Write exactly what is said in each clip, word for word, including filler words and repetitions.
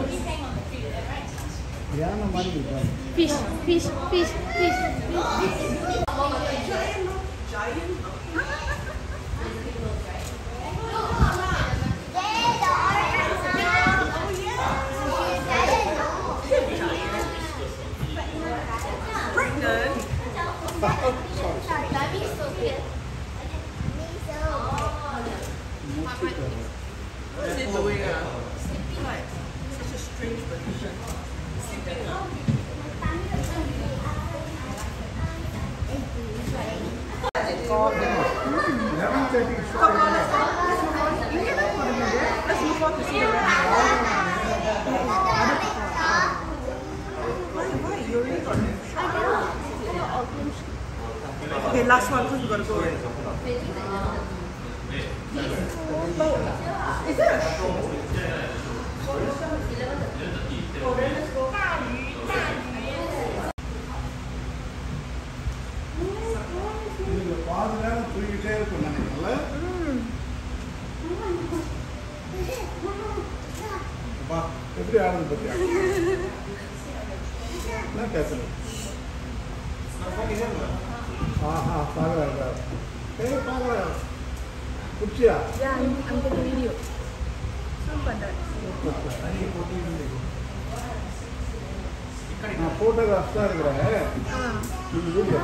Fish, fish, fish, fish. Sorry, that means so good. What is it doing? Sleeping like such a strange position. Sleeping up. Come on, let's go. You can look for the minute. Let's move on to see the rest. Why? Why? You already got this. Okay, last one because we gotta go in. Oh, is there a show? Oh, then let's go. எப்படி ஆடுது பத்தியா என்ன பேசணும் ஆஹா பாக்குறா ஏய் பாக்குறா குச்சியா Yeah, I'm, I'm getting video. Super that. நான் போட்டோகிராஃப் தான் இருக்கிறேன் நீங்க வீடியோ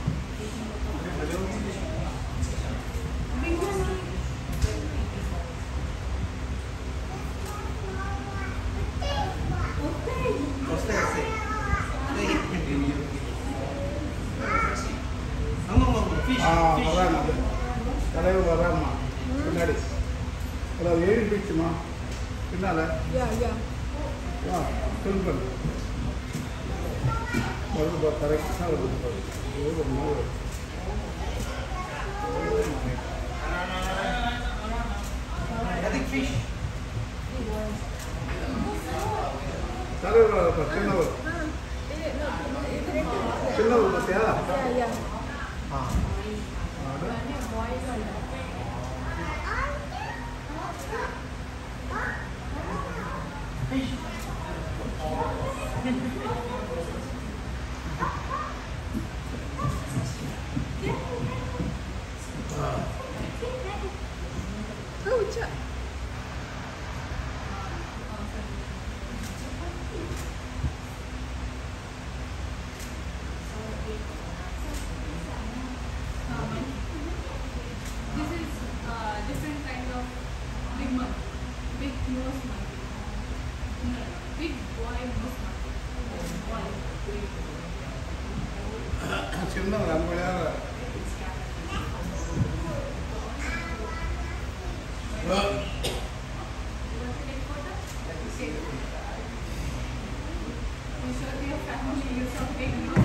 தலைவர் வராமா பின்னாடி அதாவது ஏறி போயிடுச்சுமா பின்னால வா ஃபில் பண்ணு வருது பா கரெக்டாக வருது பாரு ஒரு நூறு தலைவர் வரப்பா சின்னவர் சின்னவர் பார்த்தியா ஆ சின்னவர் ஐம்பதாயிரம் You should be a family, you're so big.